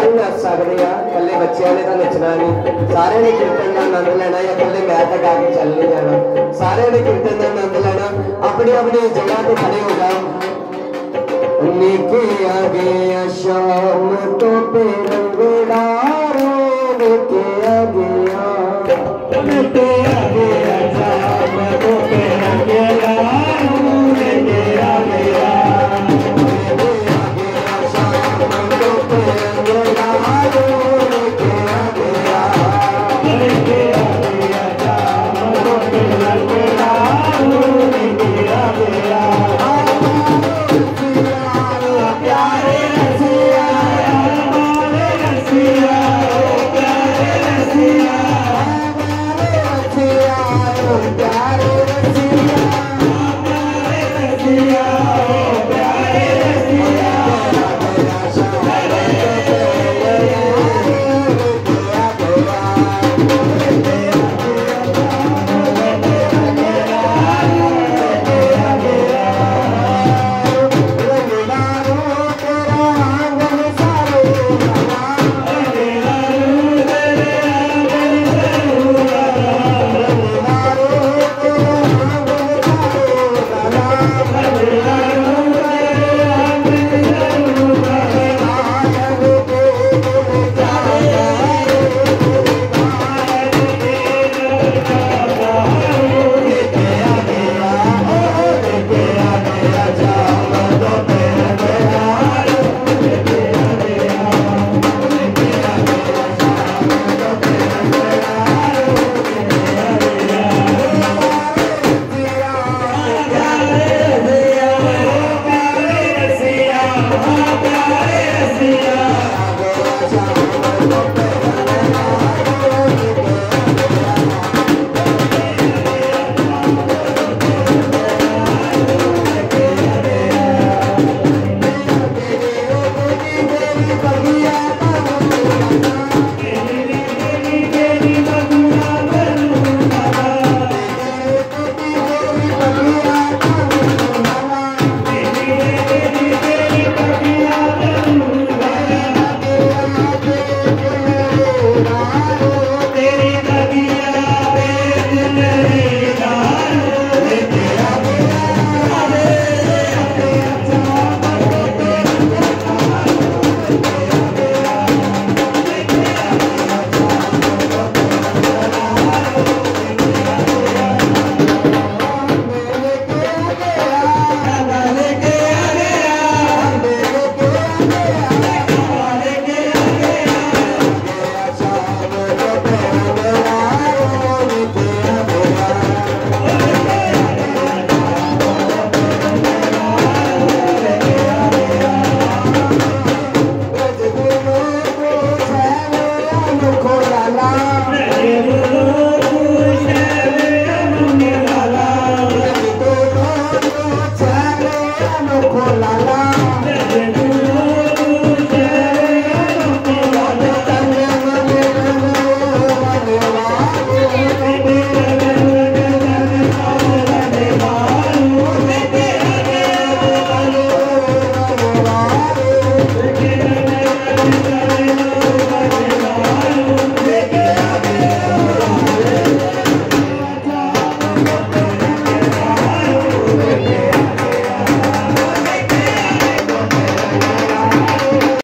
सारे नच सकते हैं, कल्ले बच्चों ने तो नचना नहीं, सारे ने कीर्तन का आनंद लेना या कल्ले मैं तो गा के चल नहीं जाना, सारे ने कीर्तन का आनंद लेना। अपनी अपनी जगह पे खड़े हो जाओ। निके आ गया शाम तो बेरंगदारों, निके आ गया